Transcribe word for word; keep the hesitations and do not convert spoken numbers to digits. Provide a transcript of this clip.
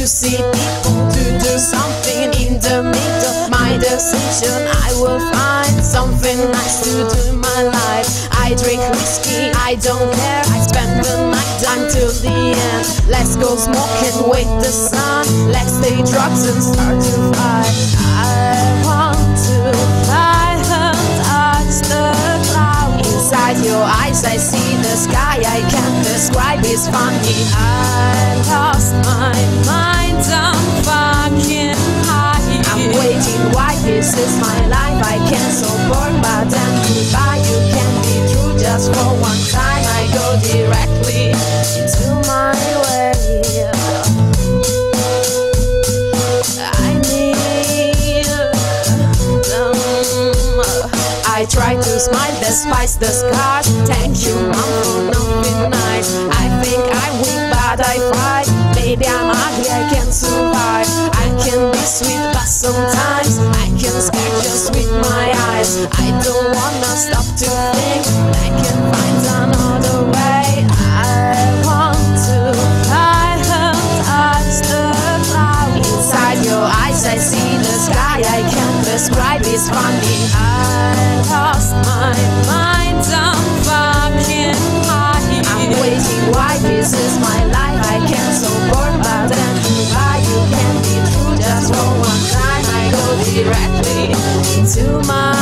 to see people, to do something in the middle. My decision, I will find something nice to do in my life. I drink whiskey, I don't care. I spend the night until the end. Let's go smoking with the sun. Let's take drugs and start to fly. I want to fly and touch the cloud. Inside your eyes I see the sky. I can't describe, it's funny. I lost my mind, I'm fucking high. I'm waiting, why this is my life. I can't so bored, but then goodbye. You can be true just for one time. I go directly into my way. I need them. I try to smile despite the scars. Thank you, mom, for not being nice. I think I'm weak, but I fight. Maybe I'm ugly, I can survive. I can be sweet, but sometimes I can scare just with my eyes. I don't wanna stop to think I can find another way. I want to fly and touch the cloud. Inside your eyes I see the sky. I can't describe, it's funny. I lost my mind, I'm fucking high. I'm waiting, why this is my life. I can't so bored, but then goodbye. You can be true just for one time. I go directly into my